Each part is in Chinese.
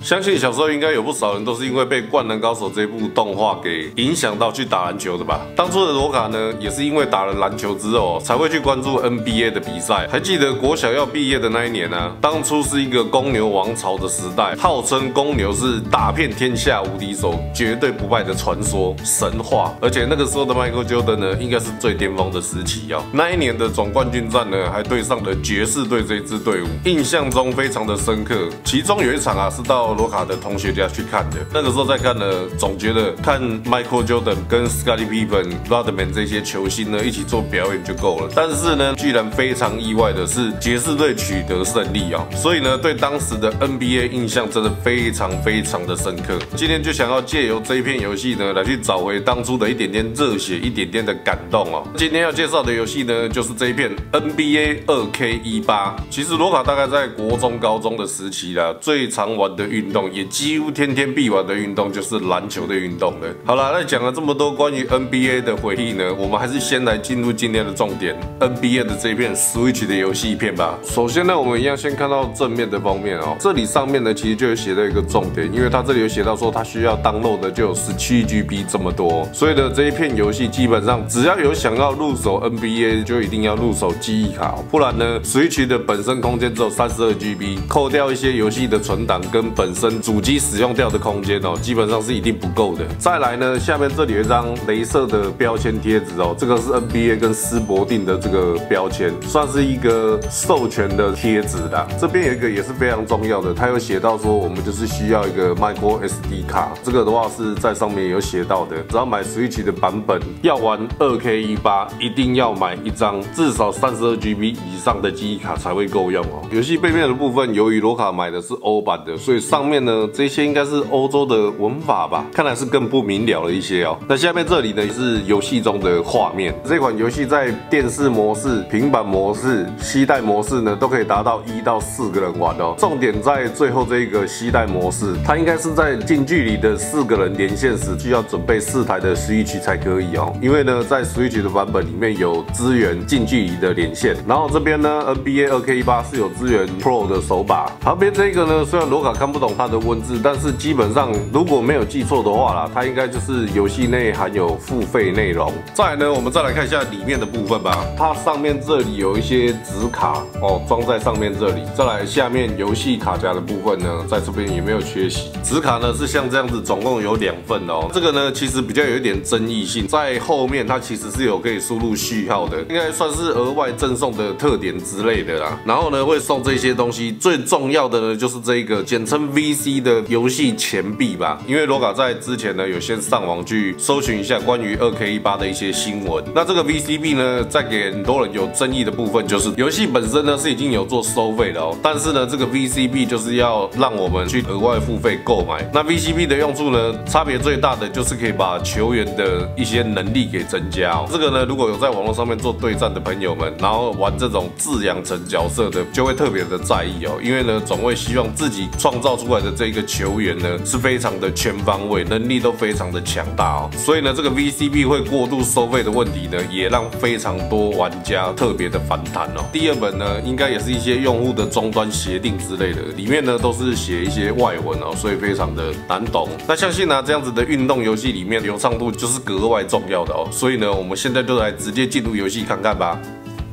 相信小时候应该有不少人都是因为被《灌篮高手》这部动画给影响到去打篮球的吧？当初的罗卡呢，也是因为打了篮球之后才会去关注 NBA 的比赛。还记得国小要毕业的那一年呢，当初是一个公牛王朝的时代，号称公牛是打遍天下无敌手、绝对不败的传说神话。而且那个时候的 Michael Jordan 呢，应该是最巅峰的时期哦。那一年的总冠军战呢，还对上了爵士队这支队伍，印象中非常的深刻。其中有一场啊，是到罗卡的同学家去看的。那个时候在看呢，总觉得看 Michael Jordan 跟 Scottie Pippen、Rodman 这些球星呢一起做表演就够了。但是呢，居然非常意外的是，爵士队取得胜利啊！所以呢，对当时的 NBA 印象真的非常的深刻。今天就想要借由这一片游戏呢，来去找回当初的一点点热血、一点点的感动哦。今天要介绍的游戏呢，就是这一片 NBA 2K18。其实罗卡大概在国中、高中的时期啦，最常玩的运动，也几乎天天必玩的运动，就是篮球的运动了。好啦，那讲了这么多关于 NBA 的回忆呢，我们还是先来进入今天的重点 ，NBA 的这一片 Switch 的游戏片吧。首先呢，我们一样先看到正面的封面哦，这里上面呢其实就有写到一个重点，因为它这里有写到说它需要 download 的就有17GB 这么多，所以呢这一片游戏基本上只要有想要入手 NBA， 就一定要入手记忆卡，不然呢 Switch 的本身空间只有32GB， 扣掉一些游戏的存档跟本身主机使用掉的空间哦，基本上是一定不够的。再来呢，下面这里有一张雷射的标签贴纸哦，这个是 NBA 跟斯伯定的这个标签，算是一个授权的贴纸啦。这边有一个也是非常重要的，它有写到说我们就是需要一个 micro SD 卡，这个的话是在上面有写到的。只要买 Switch 的版本，要玩 2K18， 一定要买一张至少32GB 以上的记忆卡才会够用哦。游戏背面的部分，由于罗卡买的是欧版的，所以上面呢这些应该是欧洲的文法吧，看来是更不明了了一些哦。那下面这里呢是游戏中的画面，这款游戏在电视模式、平板模式、携带模式呢都可以达到1到4个人玩哦。重点在最后这个携带模式，它应该是在近距离的4个人连线时，需要准备4台的 Switch 才可以哦。因为呢，在 Switch 的版本里面有支援近距离的连线，然后这边呢 NBA 2K18 是有支援 Pro 的手把。旁边这个呢，虽然罗卡看不懂它的文字，但是基本上如果没有记错的话啦，它应该就是游戏内含有付费内容。再来呢，我们再来看一下里面的部分吧。它上面这里有一些纸卡哦，装在上面这里。再来下面游戏卡夹的部分呢，在这边也没有缺席。纸卡呢是像这样子，总共有2份哦。这个呢其实比较有一点争议性，在后面它其实是有可以输入序号的，应该算是额外赠送的特点之类的啦。然后呢会送这些东西，最重要的呢就是这个简称 VC 的游戏钱币吧。因为罗卡在之前呢有先上网去搜寻一下关于 2K18 的一些新闻。那这个 VC 币呢，在给很多人有争议的部分，就是游戏本身呢是已经有做收费的哦，但是呢这个 VC 币就是要让我们去额外付费购买。那 VC 币的用处呢，差别最大的就是可以把球员的一些能力给增加哦。这个呢，如果有在网络上面做对战的朋友们，然后玩这种自养成角色的，就会特别的在意哦，因为呢总会希望自己创造出来的这个球员呢是非常的全方位，能力都非常的强大哦。所以呢，这个 VC 币会过度收费的问题呢，也让非常多玩家特别的反弹哦。第二本呢，应该也是一些用户的终端协定之类的，里面呢都是写一些外文哦，所以非常的难懂。那相信呢，这样子的运动游戏里面流畅度就是格外重要的哦。所以呢，我们现在就来直接进入游戏看看吧。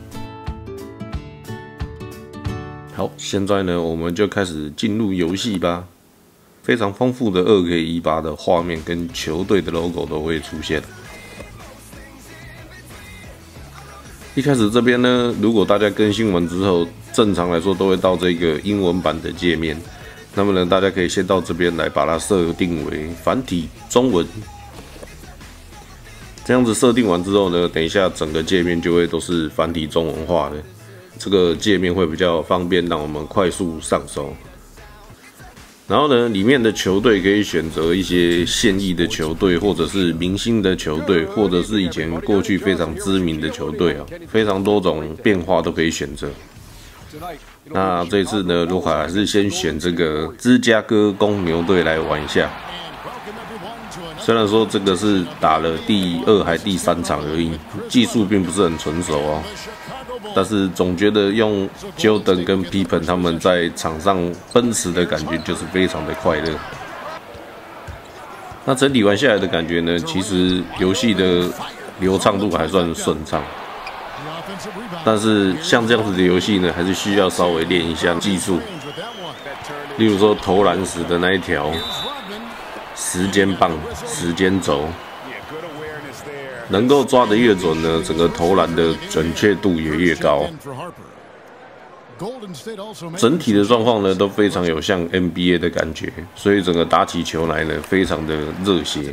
好，现在呢，我们就开始进入游戏吧。非常丰富的 2K18 的画面跟球队的 logo 都会出现。一开始这边呢，如果大家更新完之后，正常来说都会到这个英文版的界面。那么呢，大家可以先到这边来把它设定为繁体中文。这样子设定完之后呢，等一下整个界面就会都是繁体中文化的。这个界面会比较方便，让我们快速上手。然后呢，里面的球队可以选择一些现役的球队，或者是明星的球队，或者是以前过去非常知名的球队啊，非常多种变化都可以选择。那这次呢，卢卡还是先选这个芝加哥公牛队来玩一下。 虽然说这个是打了第2还第3场而已，技术并不是很纯熟哦，但是总觉得用 Jordan 跟 Pippen 他们在场上奔驰的感觉就是非常的快乐。那整体玩下来的感觉呢，其实游戏的流畅度还算顺畅，但是像这样子的游戏呢，还是需要稍微练一下技术，例如说投篮时的那一条时间棒、时间轴，能够抓得越准呢，整个投篮的准确度也越高。整体的状况呢，都非常有像 NBA 的感觉，所以整个打起球来呢，非常的热血。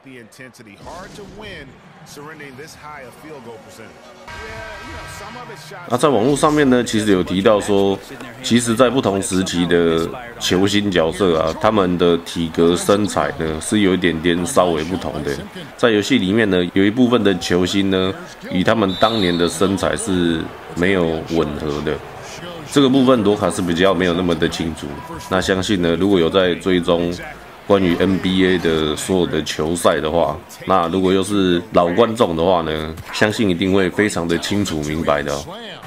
那在网络上面呢，其实有提到说，其实在不同时期的球星角色啊，他们的体格身材呢是有一点点稍微不同的。在游戏里面呢，有一部分的球星呢，与他们当年的身材是没有吻合的。这个部分罗卡是比较没有那么的清楚。那相信呢，如果有在追踪关于 NBA 的所有的球赛的话，那如果又是老观众的话呢，相信一定会非常的清楚明白的哦。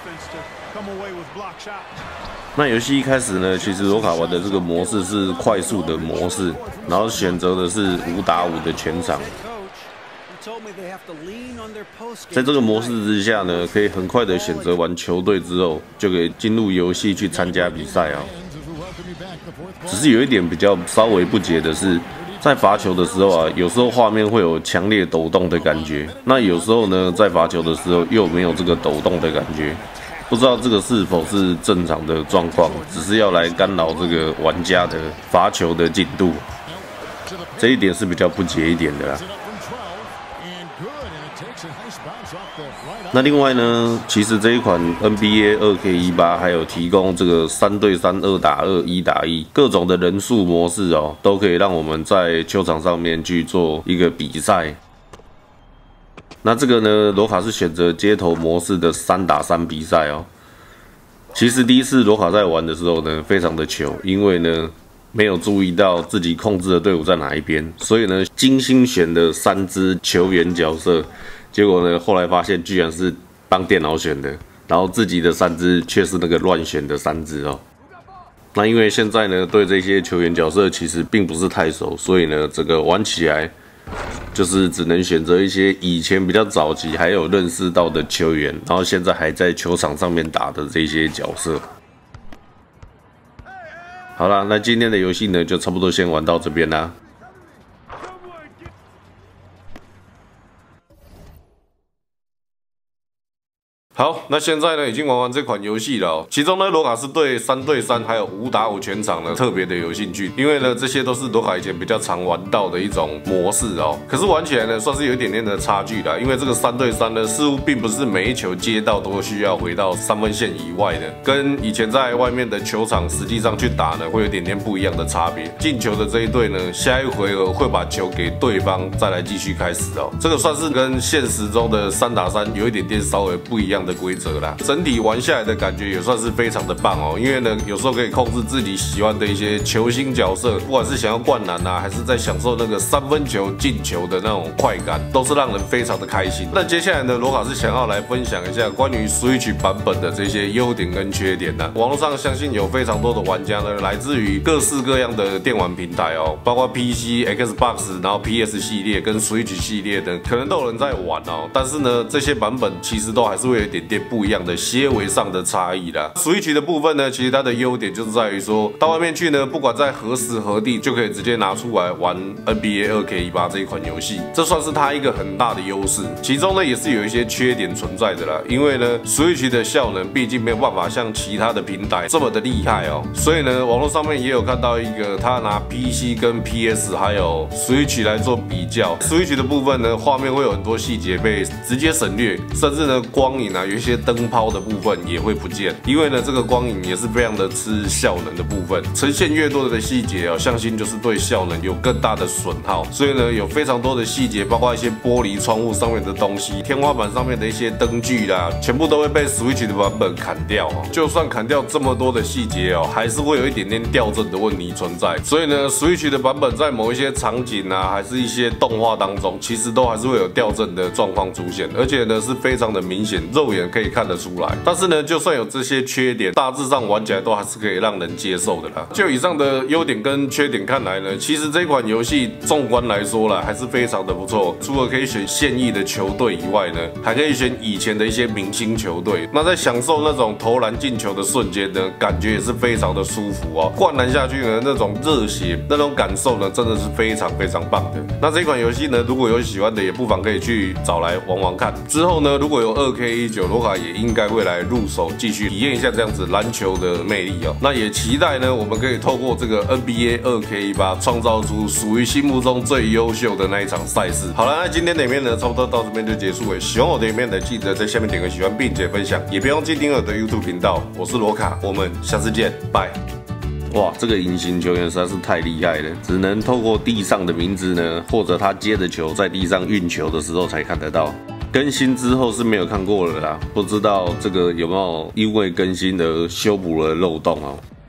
那游戏一开始呢，其实罗卡玩的这个模式是快速的模式，然后选择的是5打5的全场。在这个模式之下呢，可以很快的选择完球队之后，就可以进入游戏去参加比赛啊。只是有一点比较稍微不解的是，在罚球的时候啊，有时候画面会有强烈抖动的感觉，那有时候呢，在罚球的时候又没有这个抖动的感觉，不知道这个是否是正常的状况，只是要来干扰这个玩家的罚球的进度，这一点是比较不解一点的啦。那另外呢，其实这一款 NBA 2K18 还有提供这个3对3、2打2、1打1各种的人数模式哦，都可以让我们在球场上面去做一个比赛。那这个呢，罗卡是选择街头模式的3打3比赛哦。其实第一次罗卡在玩的时候呢，非常的糗，因为呢没有注意到自己控制的队伍在哪一边，所以呢精心选的3支球员角色。结果呢，后来发现居然是帮电脑选的，然后自己的3支却是那个乱选的3支哦。那因为现在呢，对这些球员角色其实并不是太熟，所以呢，这个玩起来就是只能选择一些以前比较早期还有认识到的球员，然后现在还在球场上面打的这些角色。好啦，那今天的游戏呢，就差不多先玩到这边啦。好，那现在呢已经玩完这款游戏了哦。其中呢，罗卡是对3对3还有5打5全场呢特别的有兴趣，因为呢这些都是罗卡以前比较常玩到的一种模式哦。可是玩起来呢算是有一点点的差距啦，因为这个3对3呢似乎并不是每一球接到都需要回到3分线以外的，跟以前在外面的球场实际上去打呢会有一点点不一样的差别。进球的这一队呢，下一回合会把球给对方，再来继续开始哦。这个算是跟现实中的3打3有一点点稍微不一样的规则啦，整体玩下来的感觉也算是非常的棒哦。因为呢，有时候可以控制自己喜欢的一些球星角色，不管是想要灌篮啊，还是在享受那个3分球进球的那种快感，都是让人非常的开心。那接下来呢，罗卡是想要来分享一下关于 Switch 版本的这些优点跟缺点呢。网络上相信有非常多的玩家呢，来自于各式各样的电玩平台哦，包括 PC、Xbox， 然后 PS 系列跟 Switch 系列的，可能都有人在玩哦。但是呢，这些版本其实都还是会有一点点不一样的些微上的差异啦。Switch 的部分呢，其实它的优点就是在于说，到外面去呢，不管在何时何地，就可以直接拿出来玩 NBA 2K18 这一款游戏，这算是它一个很大的优势。其中呢，也是有一些缺点存在的啦，因为呢 ，Switch 的效能毕竟没有办法像其他的平台这么的厉害哦，所以呢，网络上面也有看到一个他拿 PC 跟 PS 还有 Switch 来做比较，Switch 的部分呢，画面会有很多细节被直接省略，甚至呢，光影啊啊，有一些灯泡的部分也会不见，因为呢这个光影也是非常的吃效能的部分，呈现越多的细节哦，相信就是对效能有更大的损耗。所以呢有非常多的细节，包括一些玻璃窗户上面的东西，天花板上面的一些灯具啦，全部都会被 Switch 的版本砍掉哦。就算砍掉这么多的细节哦，还是会有一点点掉帧的问题存在。所以呢 Switch 的版本在某一些场景啊，还是一些动画当中，其实都还是会有掉帧的状况出现，而且呢是非常的明显，肉眼可以看得出来。但是呢，就算有这些缺点，大致上玩起来都还是可以让人接受的啦。就以上的优点跟缺点看来呢，其实这款游戏纵观来说啦，还是非常的不错。除了可以选现役的球队以外呢，还可以选以前的一些明星球队。那在享受那种投篮进球的瞬间呢，感觉也是非常的舒服哦。灌篮下去呢，那种热血那种感受呢，真的是非常非常棒的。那这款游戏呢，如果有喜欢的，也不妨可以去找来玩玩看。之后呢，如果有2K19，罗卡也应该会来入手，继续体验一下这样子篮球的魅力哦。那也期待呢，我们可以透过这个 NBA 2K18，创造出属于心目中最优秀的那一场赛事。好了，那今天的影片呢，差不多到这边就结束了。喜欢我的影片的，记得在下面点个喜欢，并且分享，也别忘记订阅我的 YouTube 频道。我是罗卡，我们下次见，拜。哇，这个隐形球员实在是太厉害了，只能透过地上的名字呢，或者他接着球在地上运球的时候才看得到。更新之后是没有看过了啦，不知道这个有没有因为更新而修补了漏洞哦。